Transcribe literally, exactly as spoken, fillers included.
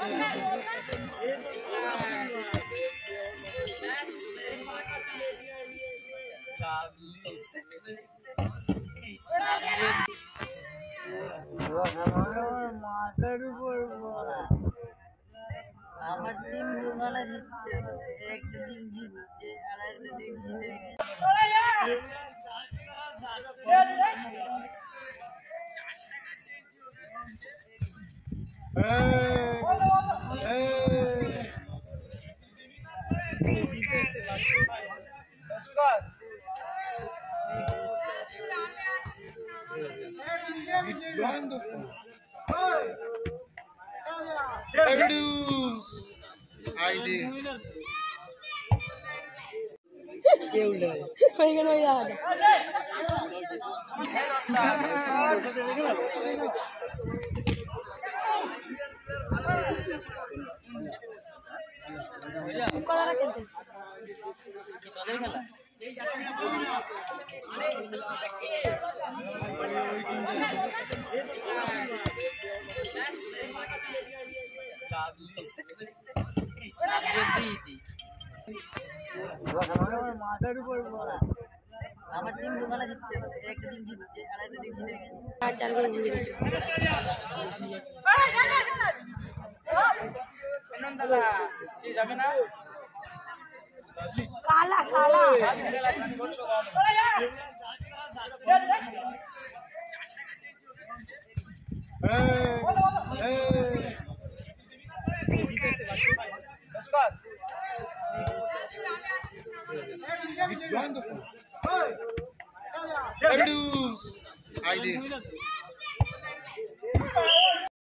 মাথার উপর বলা আমার টিম দোকানে দিচ্ছে, একটা টিম জিতছে আর একটা টিম জিতে Join the Everydo I did কেউ নেই ওইখানে ওই আগে কতটা খেলতে তোদের খেলা মাথার উপর বলা আমার টিম দোকানে দিচ্ছে, একটা টিম জিতছে আর একটা টিম জিতে গেছে আর চার করে জিতে গেছে দাদা সে যাবে না কালা কালা